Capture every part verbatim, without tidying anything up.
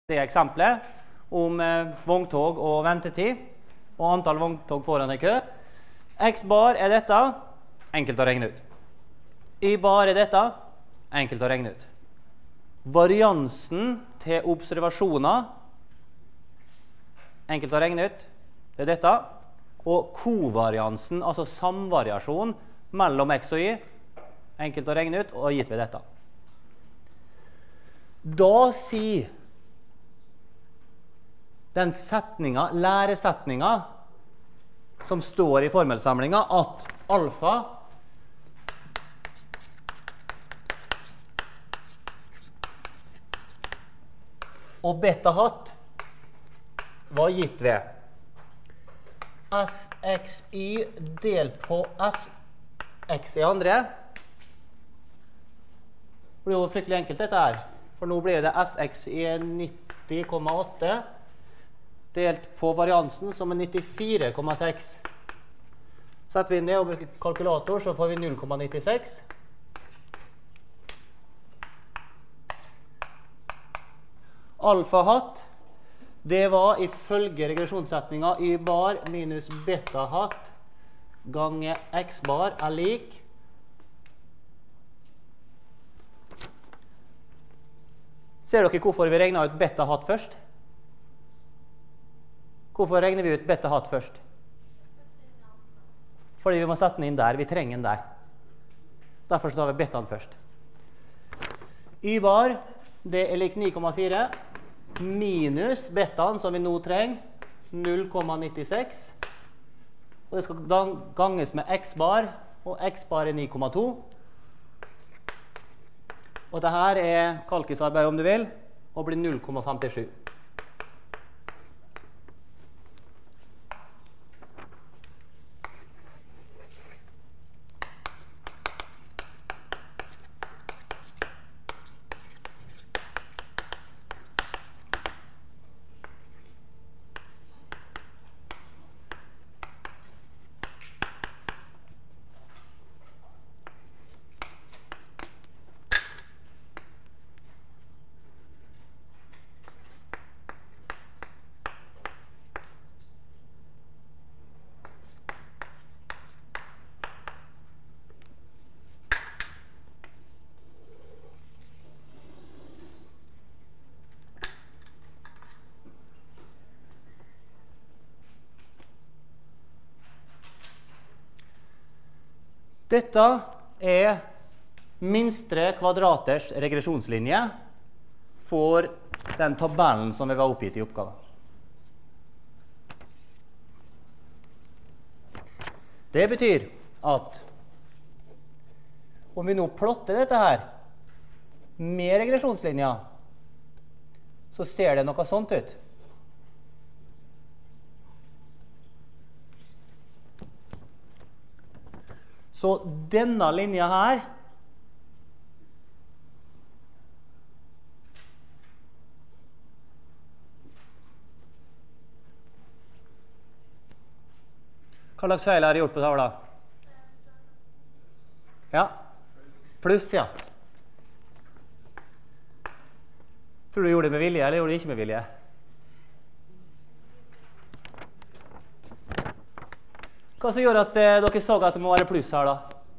det eksempelet om eh, vogntog og ventetid og antall vogntog foran i kø. X bar er dette, enkelt å regne ut. Y bar er dette, enkelt å regne ut. Variansen til observasjoner, enkelt å regne ut, det er dette. Og kovariansen, altså samvariasjon mellom X og Y, enkelt å regne ut, og gitt ved dette. Da sier den setninga, læresetninga, som står i formelsamlinga, at alfa og beta hatt var gitt ved sxy delt på sx i andre. Det blir jo fryktelig enkelt dette her, for nå blir det sxy nitti komma åtte delt på variansen som er nittifire komma seks. Setter vi ned og bruker kalkulator, så får vi null komma nittiseks. Alfa hatt, det var ifølge regresjonssetninga y bar minus beta hatt gange x bar er lik Ser dere hvorfor vi regner ut beta hatt først? Hvorfor regner vi ut beta hatt først? Fordi vi må sette den inn der, vi trenger den der. Derfor tar vi betaen først. Y bar, det er lik ni komma fire, minus betaen som vi nå trenger, null komma nittiseks. Og det skal ganges med x bar, og x bar er ni komma to. Og dette er kalkisarbeid om du vil, og blir null komma femtisju. Dette er minstre kvadraters regresjonslinje for den tabellen som vi var oppgitt i oppgaven. Det betyr at om vi nå plotter dette her med regresjonslinja, så ser det noe sånt ut. Så denne linja her Hva slags feil har jeg gjort på tavla? Ja, pluss, ja. Tror du du gjorde det med vilje, eller gjorde du ikke med vilje? Hva som gjør at eh, dere så at det må være pluss her da?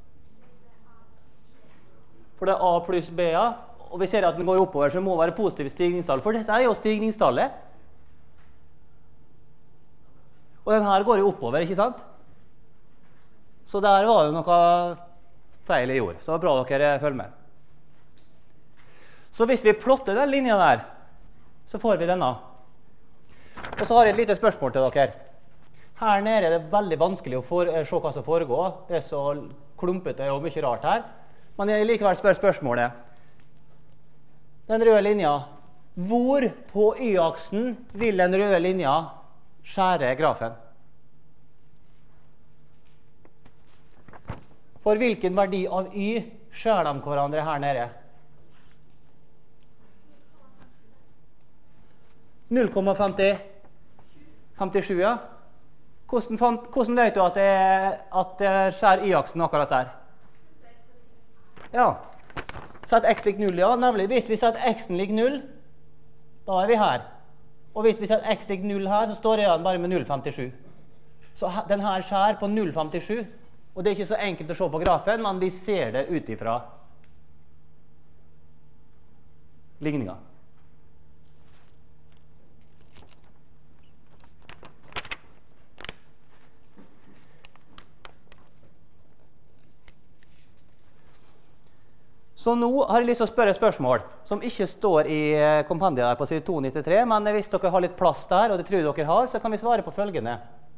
For det er A pluss B, ja. Og vi ser at den går oppover, så det må være positiv stigningstall. For dette er jo stigningstallet. Og den her går jo oppover, ikke sant? Så der var jo noe feil jeg gjorde. Så det er bra dere følger med. Så hvis vi plotter den linjen der, så får vi denne. Og så har jeg et lite spørsmål til dere. Her nede er det veldig vanskelig å for, se hva som foregår. Det er så klumpete og mye rart her. Men jeg likevel spør spørsmålet. Den røde linja, hvor på y-aksen vil den røde linja skjære grafen? For hvilken verdi av y skjærer de hverandre her nede? null komma femtisju, ja. Hvordan, fant, hvordan vet du at det, at det skjærer y-aksen akkurat der? Ja. Sett x lik null, ja. Nemlig hvis vi setter x-en lik null, Da er vi her. Og hvis vi setter x lik null her, så står det igjen bare med null komma femtisju. Så den her skjær på null komma femtisju. Og det er ikke så enkelt å se på grafen, men vi ser det ut ifra ligninga. Så nå har jeg lyst til å spørre et spørsmål som ikke står i kompendiet her på side to nittitre, men hvis dere har litt plass der, og det tror dere har, så kan vi svare på følgende.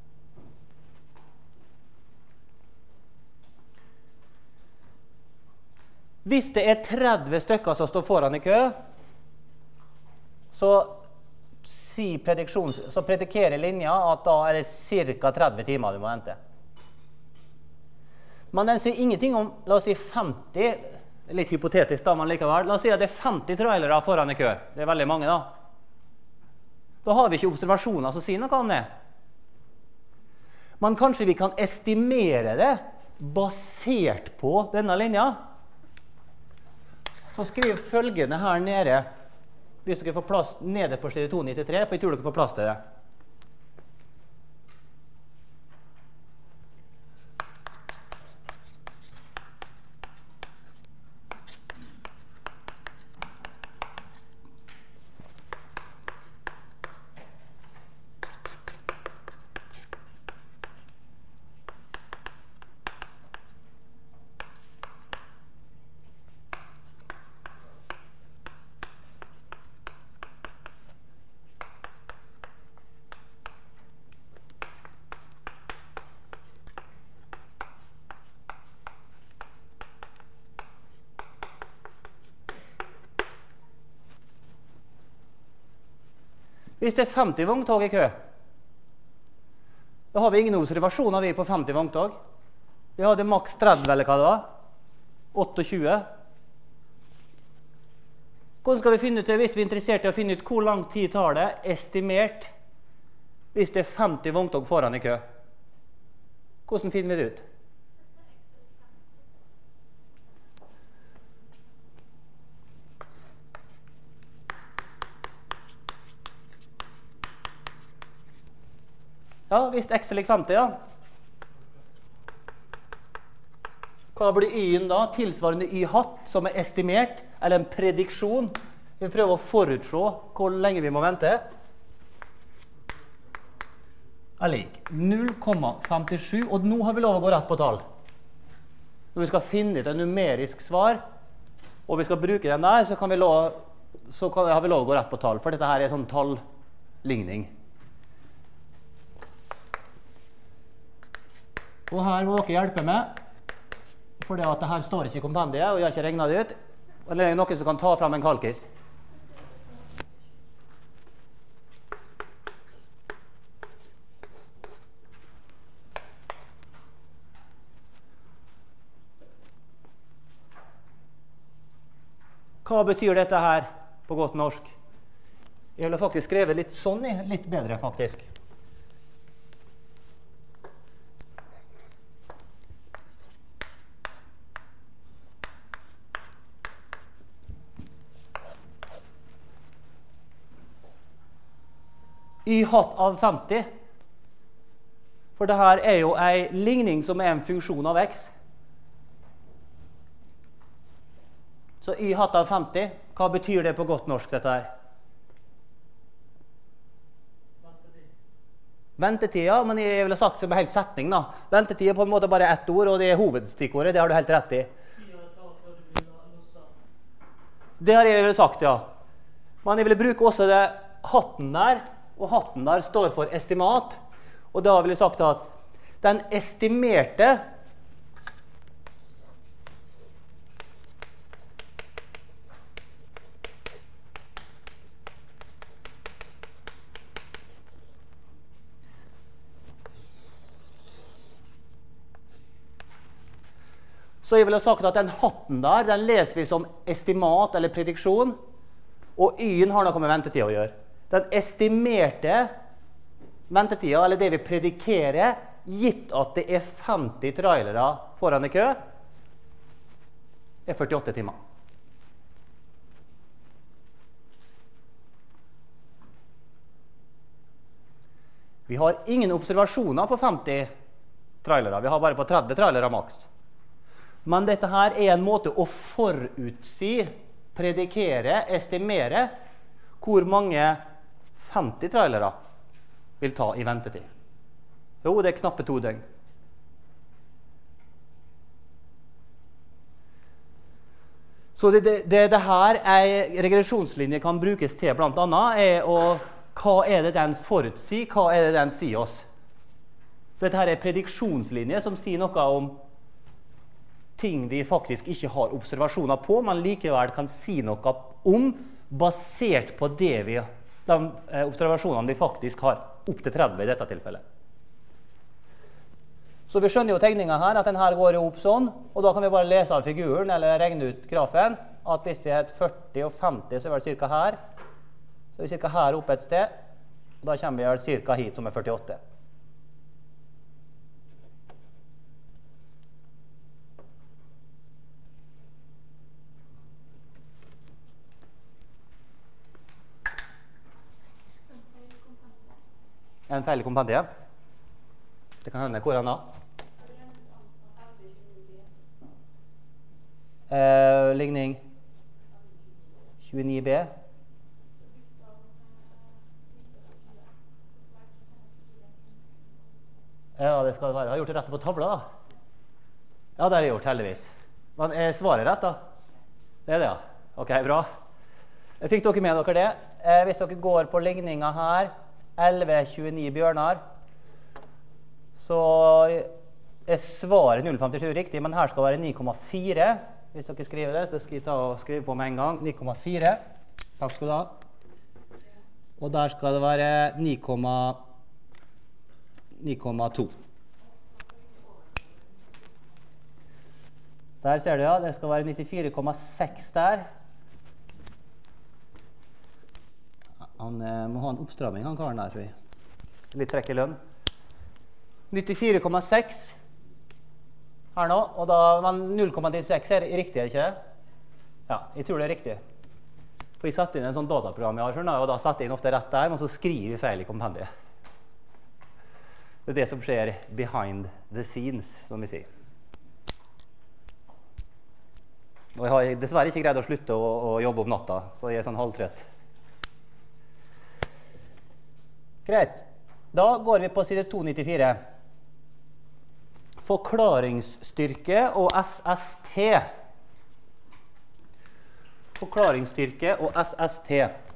Hvis det er tretti stykker som står foran i kø, så, si så predikerer linja at da er det ca. tretti timer du må vente. Men den sier ingenting om, la oss si femti, litt hypotetisk da, men likevel. La oss si at det er femti trailere foran i kø. Det er veldig mange da. Da har vi ikke observasjoner som sier noe om det. Men kanskje vi kan estimere det basert på denne linja. Så skriv følgende her nede, hvis dere får plass nede på side to nittitre, for jeg tror dere får plass til det. Hvis det er femti vogntog i kø, da har vi ingen observasjoner vi på femti vogntog. Vi hadde maks tretti, eller hva det var. tjueåtte. Hvordan skal vi finne ut det hvis vi er interessert i å finne ut hvor lang tid tar det estimert hvis det er femti vogntog foran i kø? Hvordan finner vi det ut? Ja, hvis x er lik femti, ja. Hva blir y-en da? Tilsvarende y hatt, som er estimert, eller en prediksjon. Vi prøver å forutse hvor lenge vi må vente. Er lik null komma femtisju, og nå har vi lov å gå rett på tall. Når vi skal finne ut et numerisk svar, og vi skal bruke den der, så, kan vi lov, så kan, har vi lov å gå rett på tall, for dette her er sånn tallligning. Og her må dere hjelpe meg, for det at det her står ikke i kompendiet, og jeg har ikke regnet det ut. Eller er det noen som kan ta frem en kalkis? Hva betyr dette her på godt norsk? Jeg vil faktisk skrevet litt sånn, litt bedre faktisk. Y hatt av femti. For dette er jo en ligning som er en funksjon av x. Så y hatt av femti, hva betyr det på godt norsk dette her? Ventetid. Ventetid, ja, men jeg vil ha sagt som en hel setning da. Ventetid er på en måte bare ett ord, og det er hovedstikkordet, det har du helt rett i. Det har jeg vel sagt, ja. Men jeg vil bruke også det hatten der, og hatten der står for estimat, og da vil jeg sagt at den estimerte Så jeg vil ha sagt at den hatten der, den leser vi som estimat eller prediksjon, og y-en har noe med ventetid å gjøre. Den estimerte ventetida, eller det vi predikerer, gitt at det er femti trailere foran i kø, er førtiåtte timer. Vi har ingen observasjoner på femti trailere, vi har bare på tretti trailere maks. Men dette her er en måte å forutsi, predikere, estimere hvor mange femti trailere vil ta i ventetid. Jo, det er knappe to døgn. Så det, det, det, det her er regresjonslinje kan brukes til blant annet, er å, hva er det den forutsier, hva er det den sier oss? Så dette her er prediksjonslinje som sier noe om ting vi faktisk ikke har observasjoner på, men likevel kan si noe om, basert på det vi, de observasjonene vi faktisk har, opp til tretti i dette tilfellet. Så vi skjønner jo tegningen her, at den her går jo opp sånn, og da kan vi bare lese av figuren, eller regne ut grafen, at hvis vi har førti og femti, så er det cirka her, så er vi cirka her oppe et sted, og da kommer vi vel cirka hit, som er førtiåtte. En feil i kompendiet. Det kan hende hvor han da. Eh, ligning tjueni B. Ja, det skal det være. Jeg har gjort det rett på tavla da. Ja, det har jeg gjort heldigvis. Men er svaret rett da? Det er det, ja. Ok, bra. Jeg fikk dere med dere det. Eh, hvis dere går på ligninga her, elleve tjueni bjørnar, så er svaret null komma femtisju riktig, men her skal det være ni komma fire. Hvis dere skriver det, så skal jeg ta og skrive på med en gang. ni komma fire. Takk skal du ha. Og der skal det være ni komma to. Der ser du, ja. Det skal være nittifire komma seks der. Han eh, må ha en oppstramming, han karen der, tror jeg. Litt trekk i lønn. nittifire komma seks her nå, og da, men null komma nittiseks er riktig, er det ikke det? Ja, jeg tror det er riktig. For jeg setter inn en sånn dataprogram jeg har, skjønner, og da setter jeg inn ofte rett der, men så skriver jeg feil i kompendiet. Det er det som skjer behind the scenes, som vi sier. Og jeg har dessverre ikke greid å slutte å, å jobbe om natta, så jeg er sånn halvtrett. Greit. Da går vi på side to nittifire. Forklaringsstyrke og S S T. Forklaringsstyrke og S S T.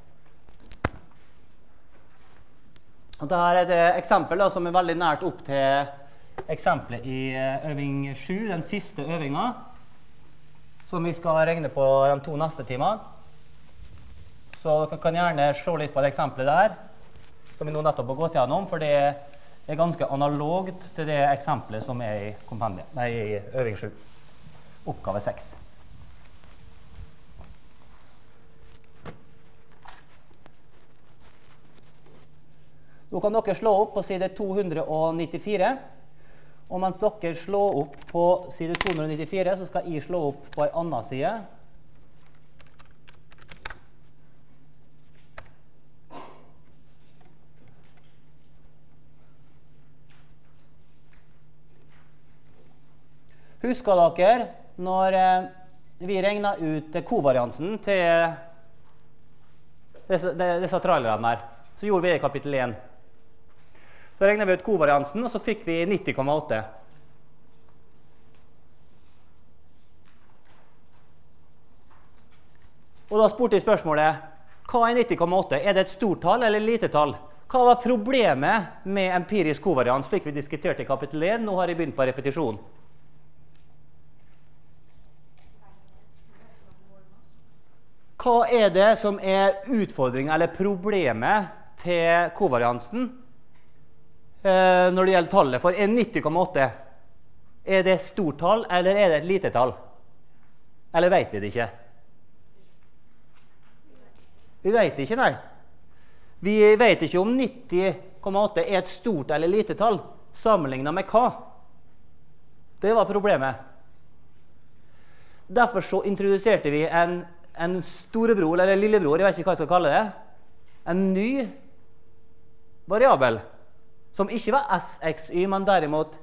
Og dette er et eksempel da, som er veldig nært opp til eksempelet i øving sju, den siste øvinga, som vi skal regne på de to neste timene. Så dere kan gjerne se litt på det eksempelet der, som vi nå nettopp har gått gjennom, for det er ganske analogt til det eksempelet som er i kompendiet, nei, i øving sju, oppgave seks. Nå kan dere slå opp på side to nittifire, og mens dere slår opp på side to nittifire, så skal jeg slå opp på en annen side. Husker dere når eh, vi regnet ut kovariansen til disse, disse trailerne her, så gjorde vi det i kapittel én. Så regnet vi ut kovariansen, og så fikk vi nitti komma åtte. Og da spurte jeg spørsmålet, hva er nitti komma åtte? Er det et stort tall eller et lite tall? Hva var problemet med empirisk kovarians, slik vi diskuterte i kapittel én? Nå har jeg begynt på repetisjon. Hva er det som er utfordringen eller problemet til kovariansen eh, når det gjelder tallet? For er nitti komma åtte, er det et stort tall eller er det et lite tall? Eller vet vi det ikke? Vi vet ikke, nei. Vi vet ikke om nitti komma åtte er et stort eller lite tall, sammenlignet med hva? Det var problemet. Derfor så introduserte vi en en storebror, eller lillebror, jeg vet ikke hva jeg skal kalle det, en ny variabel, som ikke var S X Y, men derimot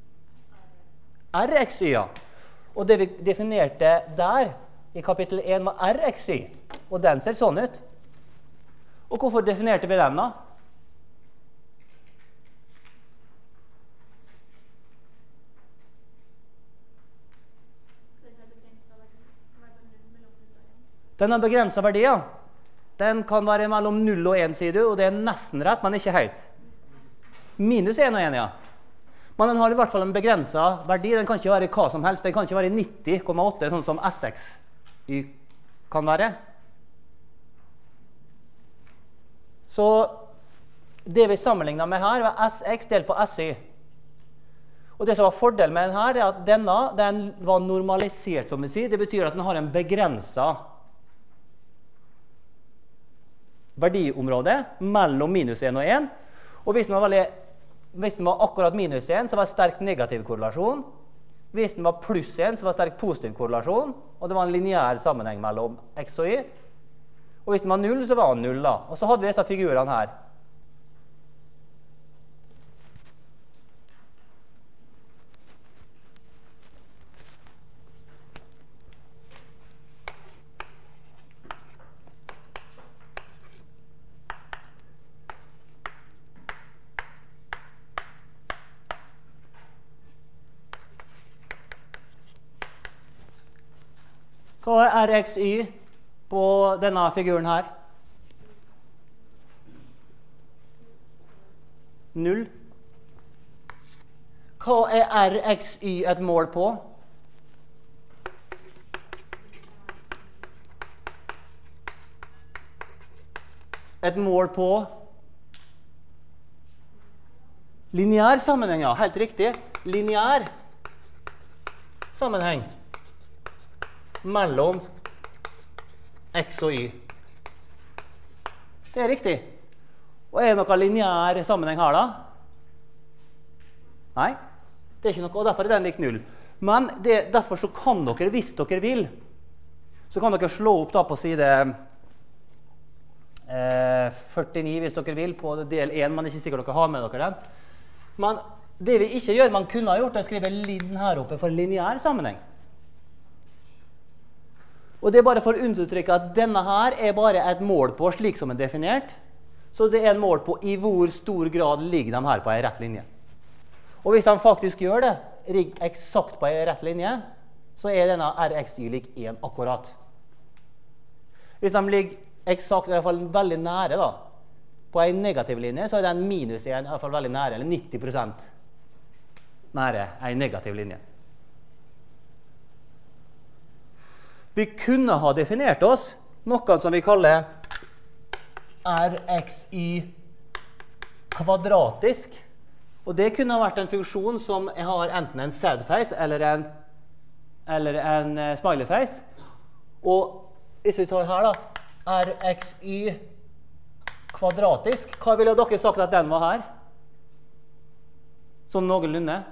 R X Y. Ja. Og det vi definerte der, i kapittel én, var R X Y. Og den ser sånn ut. Og hvorfor definerte vi den da? Den har begrenset verdi, ja. Den kan være mellom null og én, sier du, og det er nesten rett, men ikke helt. Minus én og én, ja. Men den har i hvert fall en begrenset verdi. Den kan ikke være hva som helst. Den kan ikke være nitti komma åtte, sånn som S X Y kan være. Så det vi sammenlignet med her var S X delt på S Y. Og det som var fordelen med den her, er at denne den var normalisert, som vi sier. Det betyr at den har en begrenset verdiområde mellom minus én og én. Og hvis den var, veldig, hvis den var akkurat minus én, så var det sterk negativ korrelasjon. Hvis den var pluss én, så var det sterk positiv korrelasjon. Og det var en lineær sammenheng mellom X og Y. Og hvis den var null, så var den null da. Og så hadde vi disse figurene her. Hva er R X Y på denne figuren her? Null. Hva er R X Y et mål på? Et mål på lineær sammenheng, ja. Helt riktig. Lineær sammenheng mellom X og Y. Det er riktig. Og er det noe lineær sammenheng her da? Nei, det er ikke noe, og derfor er den lik null. Men det, derfor så kan dere, hvis dere vil, så kan dere slå opp da på side eh, førtini, hvis dere vil, på del én, men det er ikke sikkert dere har med dere den. Men det vi ikke gjør, man kunne ha gjort, er å skrive lin her oppe for lineær sammenheng. Og det er bare for å understryke at denne her er bare et mål på slik som er definert. Så det er en mål på i hvor stor grad ligger de her på en rett linje. Og hvis de faktisk gjør det, ligger eksakt på en rett linje, så er denne R X Y lik én akkurat. Hvis de ligger eksakt, i hvert fall veldig nære da, på en negativ linje, så er den minus én i hvert fall veldig nære, eller nitti prosent nære en negativ linje. Vi kunne ha definert oss noe som vi kaller R X Y kvadratisk. Og det kunne ha vært en funksjon som har enten en sad face eller en, eller en uh, smiley face. Og hvis vi tar her da, R X Y kvadratisk, hva ville dere sagt at den var her? Sånn noenlunde.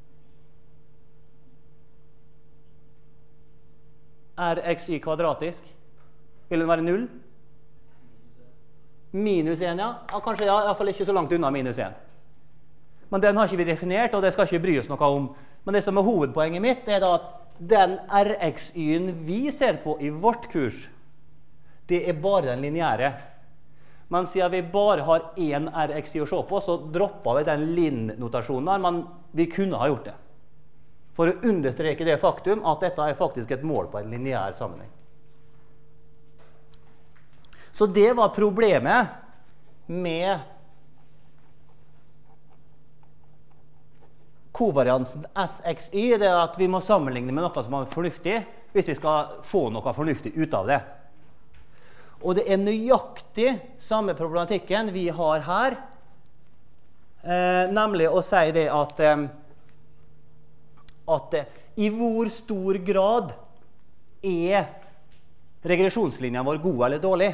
R X Y kvadratisk. Vil den være null? Minus én, ja. ja. Kanskje ja, i hvert fall ikke så langt unna minus én. Men den har ikke vi definert, og det skal ikke bry oss noe om. Men det som er hovedpoenget mitt, er da at den R X Y-en vi ser på i vårt kurs, det er bare den lineære. Men siden vi bare har én R X Y å se på, så dropper vi den lin-notasjonen, men vi kunne ha gjort det. For å understreke det faktum at dette er faktisk et mål på en lineær sammenheng. Så det var problemet med kovariansen S X Y, det er at vi må sammenligne med noe som er fornuftig, hvis vi skal få noe fornuftig ut av det. Og det er nøyaktig samme problematikken vi har her, eh, nemlig å si det at eh, at i hvor stor grad er regresjonslinjen vår god eller dårlig.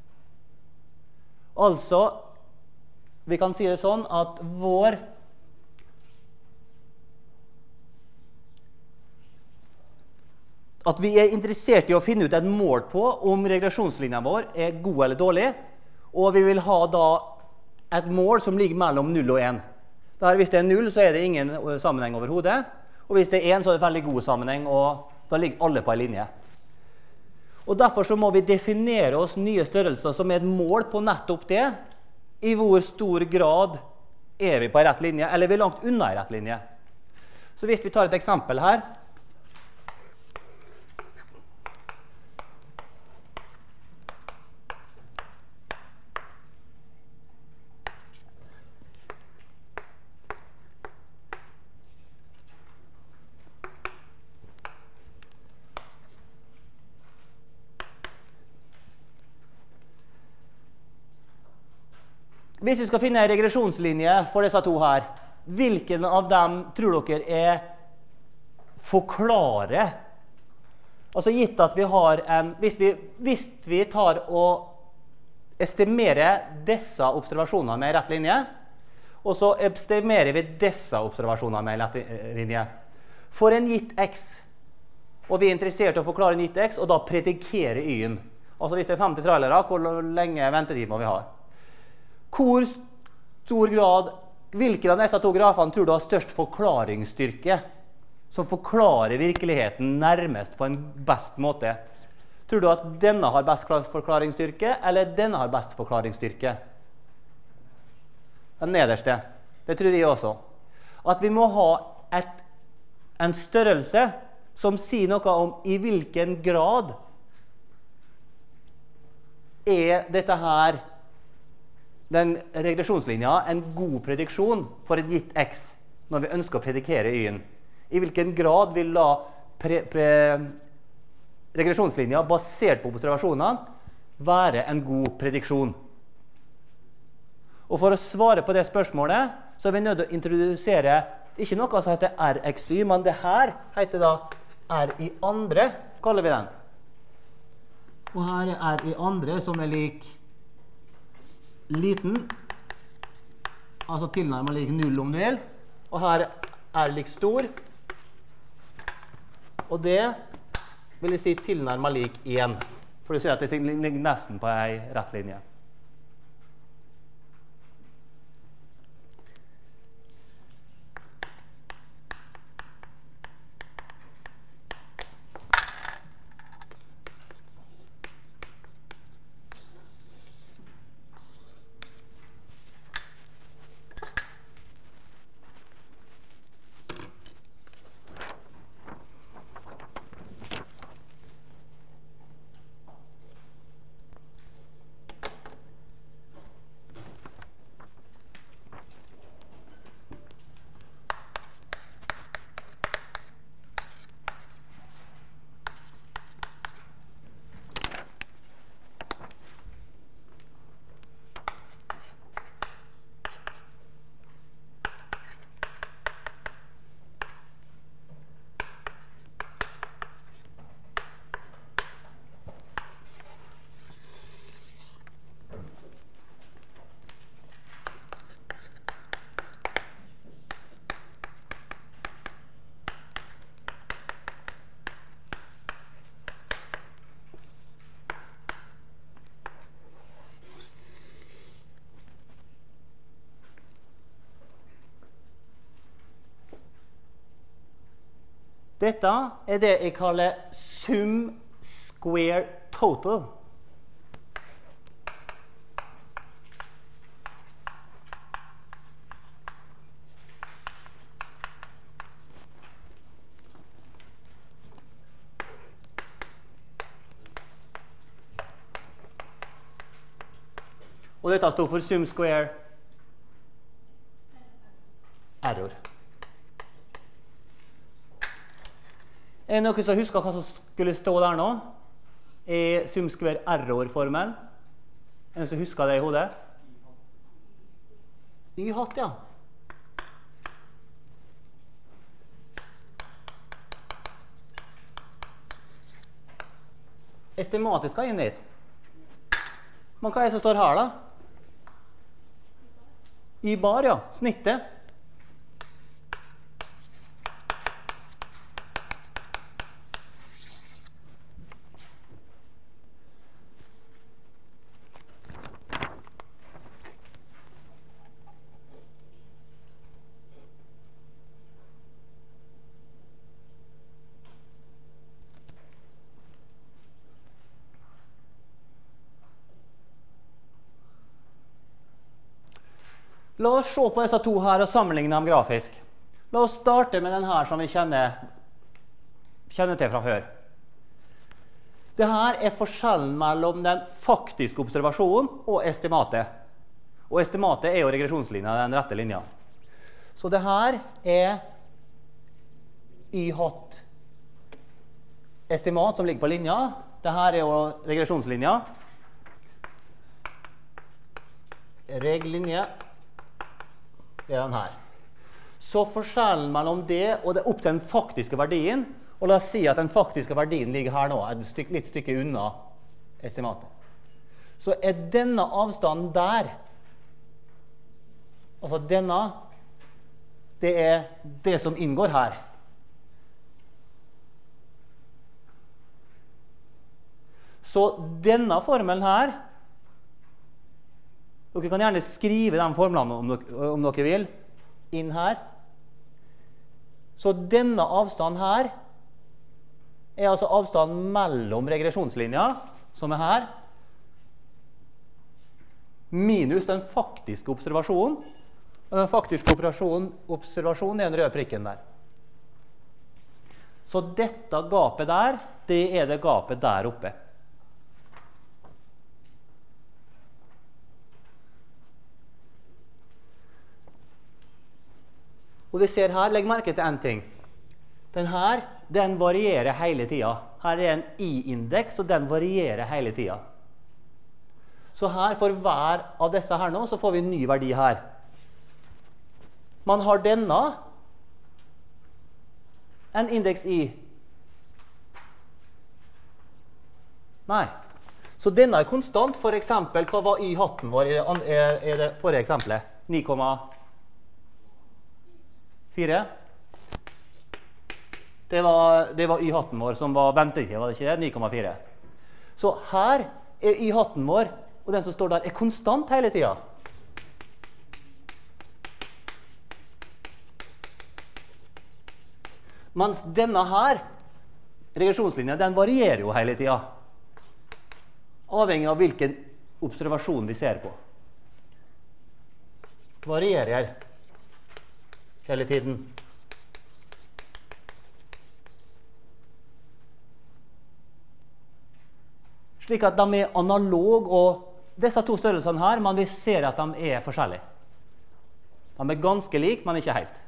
Altså, vi kan si det sånn at vår at vi er interessert i å finne ut et mål på om regresjonslinjen vår er god eller dårlig, og vi vil ha da et mål som ligger mellom null og én. Der, hvis det er null, så er det ingen sammenheng overhodet. Og hvis det er én, så er det veldig god sammenheng, og da ligger alle på en linje. Og derfor så må vi definere oss nye størrelser som er et mål på nettopp det. I hvor stor grad er vi på en rett linje, eller er vi langt unna en rett linje. Så hvis vi tar et eksempel her, hvis vi skal finne en regresjonslinje for disse to her, hvilken av dem tror dere er forklare? Altså gitt at vi har en, hvis vi, hvis vi tar og estimerer disse observasjonene med en rett linje, og så estimerer vi disse observasjonene med en rett linje, for en gitt x, og vi er interessert i å forklare en gitt x, og da predikere y-en. Altså hvis det er femti trailere, hvor lenge ventetid må vi ha? Hvor stor grad, hvilken av disse to grafene tror du har størst forklaringsstyrke, som forklarer virkeligheten nærmest på en best måte? Tror du at denne har best forklaringsstyrke, eller denne har best forklaringsstyrke? Den nederste. Det tror jeg også. At vi må ha et, en størrelse som sier noe om i hvilken grad er dette her den regresjonslinja en god prediksjon for et gitt x når vi ønsker å predikere y-en. I hvilken grad vil da pre, pre, regresjonslinja basert på observasjonene være en god prediksjon? Og for å svare på det spørsmålet så er vi nødt til å introdusere ikke noe som heter R X Y, men det her heter da R i andre, kaller vi den. Og her er R i andre som er lik liten, altså tilnærmet lik null om du vil, og her er lik stor, og det vil jeg si tilnærmet lik én, for du ser at det ligger nesten på en rett linje. Dette er det jeg kaller sum square total. Og dette står for sum square error. Er det noen som husker hva som skulle stå der nå? I sum square error-formelen? Er det noen som husker det i hodet? Y-hatt, ja. Estimatisk skal inn dit. Men hva er det som står her da? Y-bar, ja. Snittet. La oss se på disse to her og sammenligne dem grafisk. La oss starte med den her som vi kjenner, kjenner til fra før. Dette er forskjellen mellom den faktiske observasjonen og estimatet. Og estimatet er jo regresjonslinja, den rette linja. Så dette er y hatt estimat som ligger på linja. Dette er jo regresjonslinja. Reglinje er den her. Så forskjellen mellom det og det opp til den faktiske verdien, og la oss si at den faktiske verdien ligger her nå, et stykke, litt stykke unna estimatet. Så er denne avstanden der, altså denne, det er det som inngår her. Så denne formelen her, dere kan gjerne skrive de formlene om dere, om dere vil, inn her. Så denne avstanden her er altså avstanden mellom regresjonslinja, som er her, minus den faktiske observasjonen. Og den faktiske observasjonen er den røde prikken der. Så dette gapet der, det er det gapet der oppe. Og vi ser her, legg merke til en ting. Den her, den varierer hele tida. Her er en i-indeks, og den varierer hele tida. Så her, for hver av disse her nå, så får vi en ny verdi her. Man har denne, en indeks i. Nei. Så denne er konstant. For eksempel, hva var y-hatten vår i det forrige eksempelet? ni komma fire. Det var, det var y-hatten vår som var ventetid, var det ikke det? ni komma fire. Så her er y-hatten vår, og den som står der er konstant hele tida. Mens denne her, regresjonslinja, den varierer jo hele tida. Avhengig av hvilken observasjon vi ser på. Varierer hele tiden. Slik at de er analog, og disse to størrelsene her, men vi ser at de er forskjellige. De er ganske like, men ikke helt.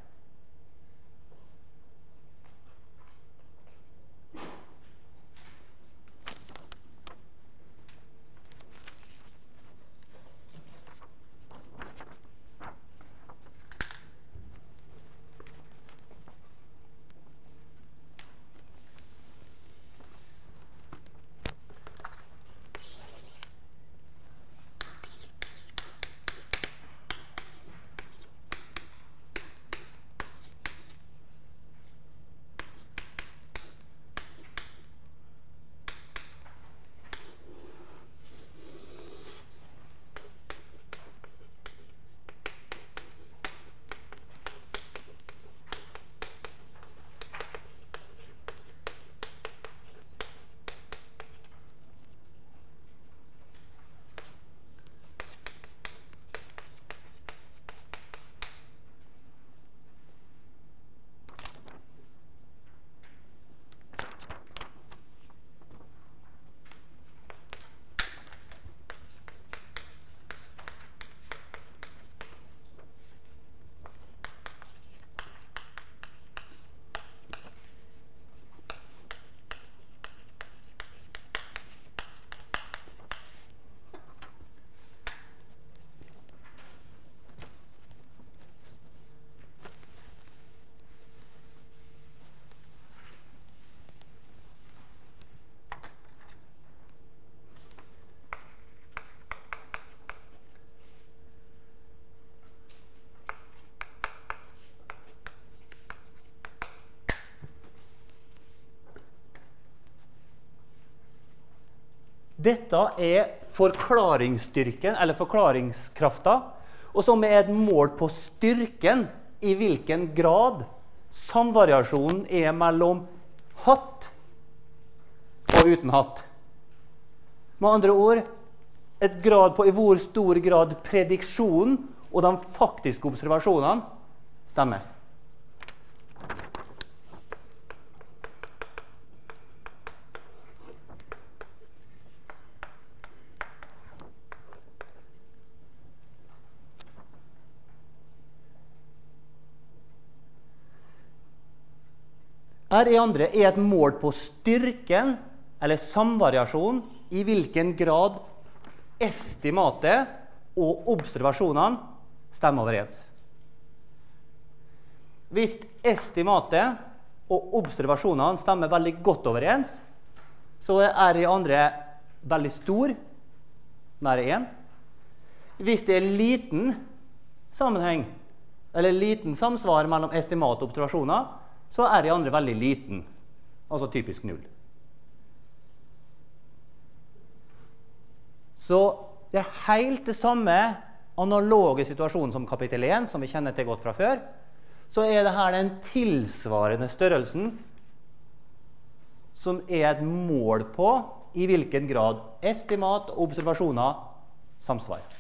Dette er forklaringsstyrken, eller forklaringskrafta, og som er et mål på styrken i hvilken grad samvariasjonen er mellom hatt og uten hatt. Med andre ord, et grad på i hvor stor grad prediksjonen og de faktiske observasjonene stemmer. R i andre er et mål på styrken, eller samvariasjon, i hvilken grad estimatet og observasjonene stemmer overens. Hvis estimatet og observasjonene stemmer veldig godt overens, så er R i andre veldig stor, nær én. Hvis det er liten sammenheng, eller liten samsvar mellom estimat og observasjoner, så er R i andre veldig liten, altså typisk null. Så det er helt det samme analoge situasjonen som kapittel én, som vi kjenner til godt fra før. Så er det her den tilsvarende størrelsen som er et mål på i hvilken grad estimat og observasjoner samsvarer.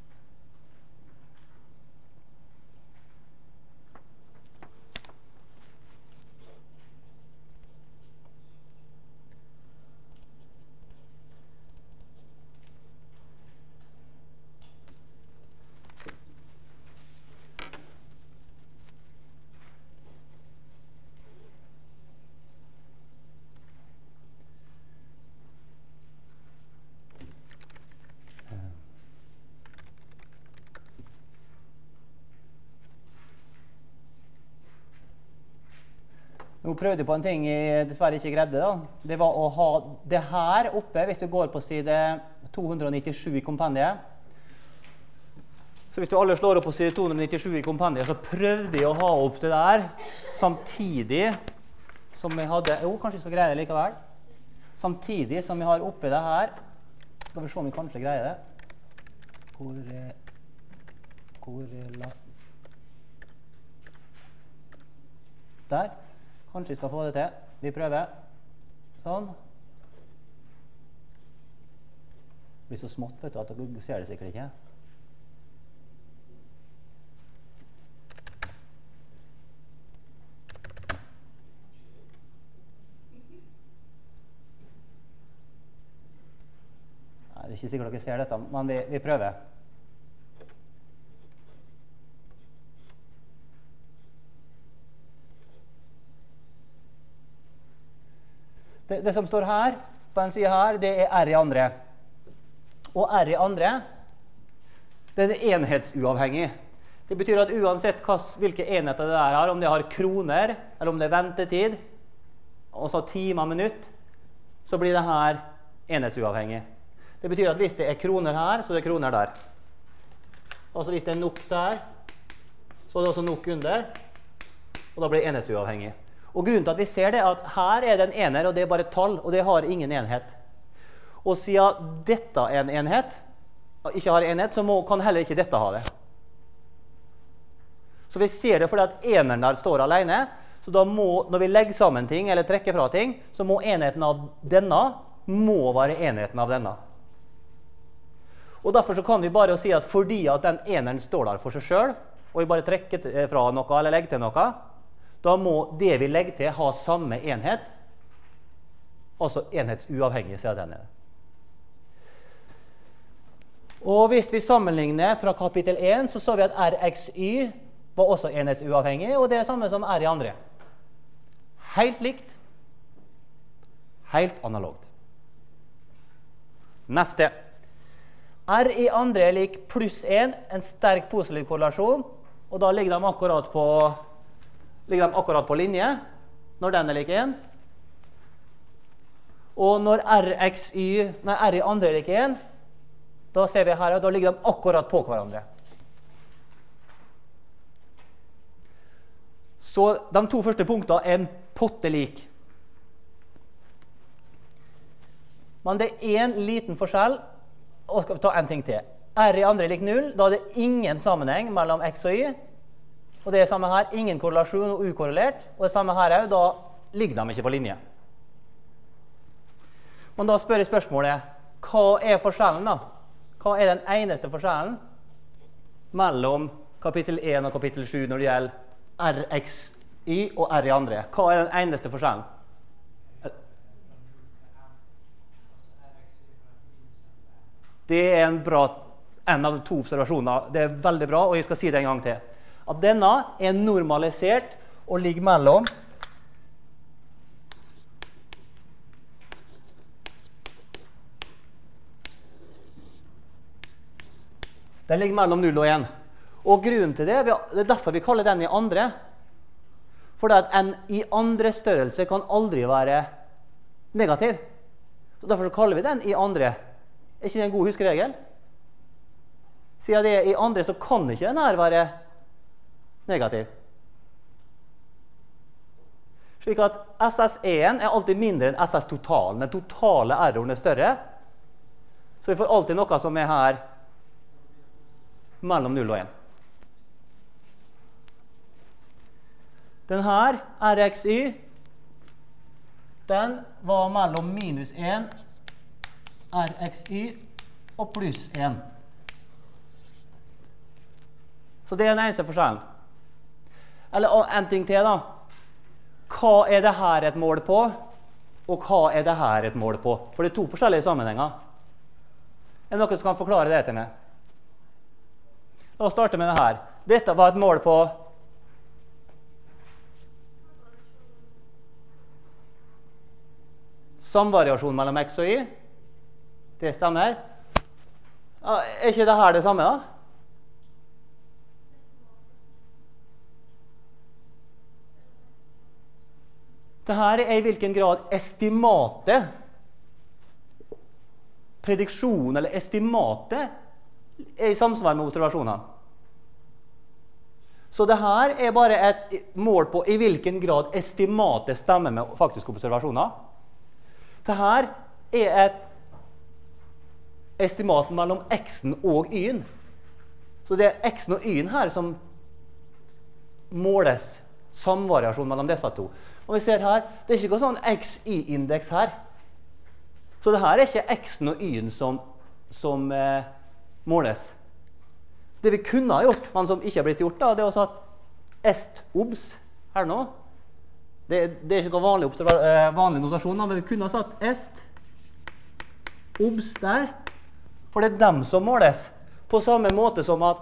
Nå prøvde jeg på en ting jeg dessverre ikke greide. Da. Det var å ha det her oppe, hvis du går på side to hundre nittisju i kompendiet. Så hvis du alle slår opp på side to hundre nittisju i kompendiet, så prøvde jeg å ha opp det der samtidig som jeg hadde... Jo, kanskje jeg skal greie det likevel. Samtidig som jeg har oppe det her. Skal vi se om jeg kanskje greier det. Hvor... Hvor... Der. Kanskje vi skal få det til. Vi prøver. Sånn. Det blir så smått, vet du, at dere ser det sikkert ikke. Nei, det er ikke sikkert dere ser dette, men vi, vi prøver. Det, det som står her, på en side her, det er R i andre. Og R i andre, det er enhetsuavhengig. Det betyr at uansett hva, hvilke enheter det er her, om det har kroner, eller om det er ventetid, altså timer, minutt, så blir det her enhetsuavhengig. Det betyr at hvis det er kroner her, så er det kroner der. Altså hvis det er nok der, så er det også nok under, og da blir det enhetsuavhengig. Og grunnen til at vi ser det er at her er det en ener, og det er bare et tall, og det har ingen enhet. Og siden dette er en enhet, ikke har enhet, så må, kan heller ikke dette ha det. Så vi ser det fordi at eneren der står alene, så da må, når vi legger sammen ting, eller trekker fra ting, så må enheten av denne, må være enheten av denne. Og derfor så kan vi bare si at fordi at den eneren står der for seg selv, og vi bare trekker fra noe, eller legger til noe, da må det vi legger til ha samme enhet, altså enhetsuavhengig, sier den er. Og hvis vi sammenligner fra kapittel én, så så vi at R x y var også enhetsuavhengig, og det er samme som R i andre. Helt likt, helt analogt. Neste. R i andre er lik pluss én, en sterk positiv korrelasjon, og da ligger de akkurat på ligger de akkurat på linje, når den er lik én. Og når R x y, nei, R i andre er lik én, da ser vi her, da ligger de akkurat på hverandre. Så de to første punktene er en potte lik. Men det er en liten forskjell, og skal vi ta en ting til. R i andre er lik null, da er det ingen sammenheng mellom x og y, og det er samme her, ingen korrelasjon og ukorrelert, og det samme her er, da ligger de ikke på linje. Men da spør jeg spørsmålet, hva er forskjellen da? Hva er den eneste forskjellen mellom kapittel én og kapittel sju når det gjelder R X Y og R i andre? Hva er den eneste forskjellen? Det er en, bra, en av to observasjoner. Det er veldig bra, og jeg skal si det en gang til. At denne er normalisert og ligger mellom Den ligger mellom null og én. Og grunnen til det, det er derfor vi kaller den i andre. For at en i andre størrelse kan aldri være negativ. Så derfor kaller vi den i andre. Er ikke det en god huskeregel? Siden det er i andre, så kan ikke den her være negativ. Slik at S S én er alltid mindre enn S S totalen. Den totale erroren er større. Så vi får alltid noe som er her mellom null og én. Den her, R X Y, den var mellom minus én, R X Y og pluss én. Så det er den eneste forskjellen. Eller en ting til da. Hva er det her et mål på, og hva er det her et mål på? For det er to forskjellige sammenhenger. Er det noen som kan forklare det til meg? La oss starte med det her. Dette var et mål på samvariasjon mellom X og Y. Det stemmer. Er ikke det her det samme da? Dette er i hvilken grad estimatet, prediksjon eller estimatet, er i samsvar med observasjonene. Så det her er bare et mål på i hvilken grad estimatet stemmer med faktiske observasjoner. Det her er et estimat mellom X-en og Y-en. Så det er X-en og Y-en her som måles samvariasjon mellom disse to. Og vi ser her, det er ikke noe sånn X Y indeks her. Så det her er ikke X-en og Y-en som, som eh, måles. Det vi kunne ha gjort, men som ikke har blitt gjort, da, det er å satt est obs her nå. Det, det er ikke noe vanlig, vanlig notasjon, men vi kunne ha satt est obs der, for det er dem som måles. På samme måte som at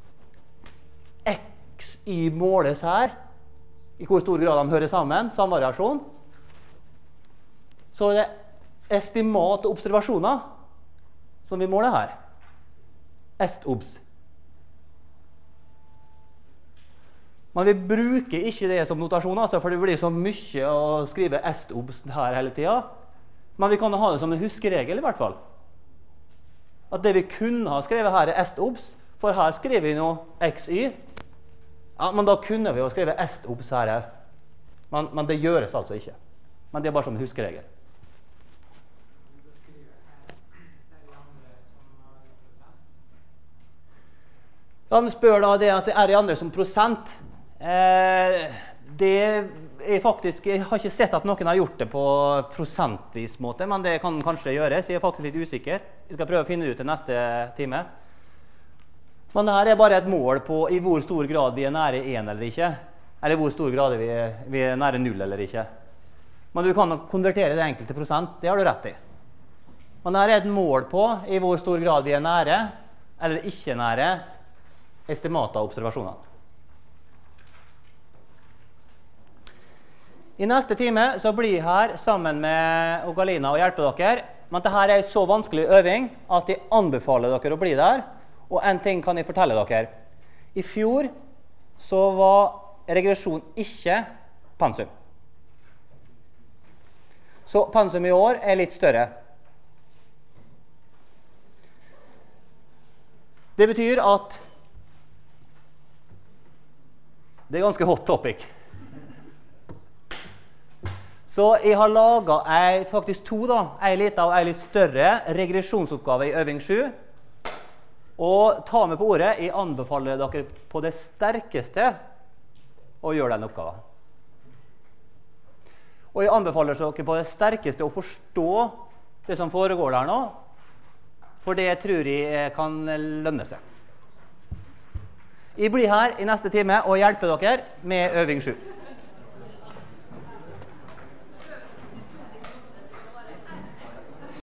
X Y måles her, i hvor stor grad de hører sammen, samvariasjon. Så er det estimat og observasjoner som vi måler her. Est obs. Men vi bruker ikke det som notasjon, altså, for det blir så mye å skrive est obs her hele tiden. Men vi kan ha det som en huskeregel i hvert fall. At det vi kunne ha skrevet her er est obs, for her skriver vi noe X Y. Ja, men da kunne vi jo skrive est obs her. Men, men det gjøres altså ikke. Men det er bare som en huskeregel. Han spør da det at det er i andre som prosent. Eh, det er faktisk, jeg har ikke sett at noen har gjort det på prosentvis måte, men det kan kanskje gjøres. Jeg er faktisk litt usikker. Jeg skal prøve å finne det ut til neste time. Men dette er bare et mål på i hvor stor grad vi er nære én eller ikke. Eller hvor stor grad vi er, vi er nære null eller ikke. Men du kan konvertere det enkelt til prosent, det har du rett i. Men dette er et mål på i hvor stor grad vi er nære eller ikke nære estimater og observasjoner. I neste time så blir jeg her sammen med Galina og hjelpe dere. Men dette er en så vanskelig øving at jeg anbefaler dere å bli der. Og en ting kan jeg fortelle dere. I fjor så var regresjon ikke pensum. Så pensum i år er litt større. Det betyr at det er ganske hot topic. Så jeg har laget ei, faktisk to da, en liten og en litt større regresjonsoppgave i øving sju. Og ta med på ordet, jeg anbefaler dere på det sterkeste å gjøre den oppgaven. Og jeg anbefaler dere på det sterkeste å forstå det som foregår der nå, for det tror jeg kan lønne seg. Jeg blir her i neste time og hjelper dere med øving sju.